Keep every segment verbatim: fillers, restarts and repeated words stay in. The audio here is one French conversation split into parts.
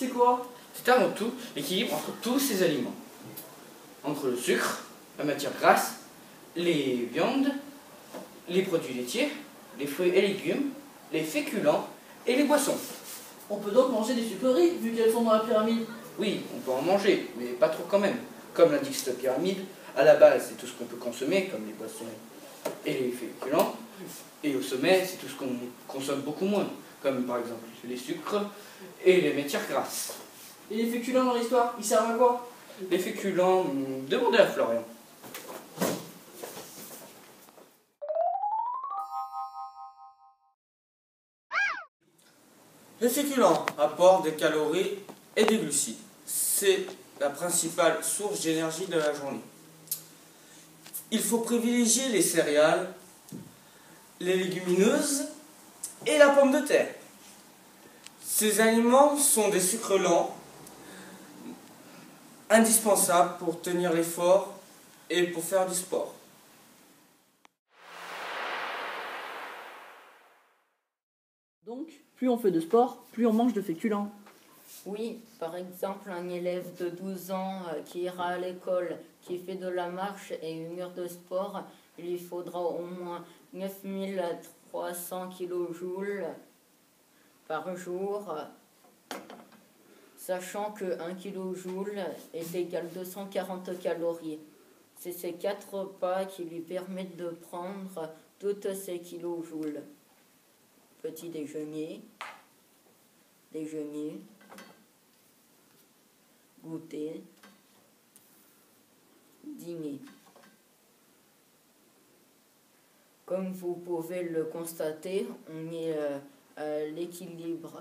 c'est quoi? C'est avant tout l'équilibre entre tous ces aliments. Entre le sucre, la matière grasse, les viandes, les produits laitiers, les fruits et légumes, les féculents et les boissons. On peut donc manger des sucreries, vu qu'elles sont dans la pyramide. Oui, on peut en manger, mais pas trop quand même. Comme l'indique cette pyramide, à la base, c'est tout ce qu'on peut consommer, comme les boissons et les féculents. Et au sommet, c'est tout ce qu'on consomme beaucoup moins, comme par exemple les sucres et les matières grasses. Et les féculents dans l'histoire, ils servent à quoi? Les féculents, hmm, demandez à Florian. Les féculents apportent des calories et des glucides. C'est la principale source d'énergie de la journée. Il faut privilégier les céréales, les légumineuses et la pomme de terre. Ces aliments sont des sucres lents, indispensables pour tenir l'effort et pour faire du sport. Donc, plus on fait de sport, plus on mange de féculents. Oui, par exemple, un élève de douze ans euh, qui ira à l'école, qui fait de la marche et une heure de sport, il lui faudra au moins neuf mille trois cents kilojoules par jour, sachant que un kilojoule est égal à deux cent quarante calories. C'est ces quatre repas qui lui permettent de prendre toutes ces kilojoules. Petit déjeuner, déjeuner, goûter, dîner. Comme vous pouvez le constater, on est euh, à l'équilibre.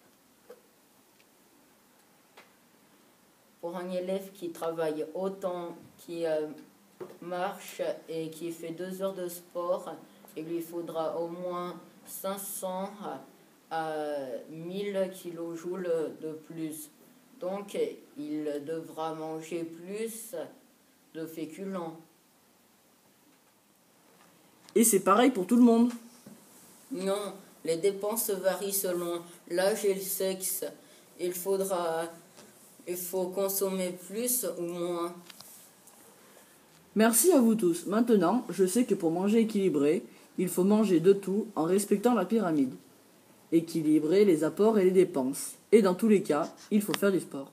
Pour un élève qui travaille autant, qui euh, marche et qui fait deux heures de sport, il lui faudra au moins cinq cents à mille kilojoules de plus. Donc, il devra manger plus de féculents. Et c'est pareil pour tout le monde. Non, les dépenses varient selon l'âge et le sexe. Il faudra, il faut consommer plus ou moins. Merci à vous tous. Maintenant, je sais que pour manger équilibré, il faut manger de tout en respectant la pyramide. Équilibrer les apports et les dépenses. Et dans tous les cas, il faut faire du sport.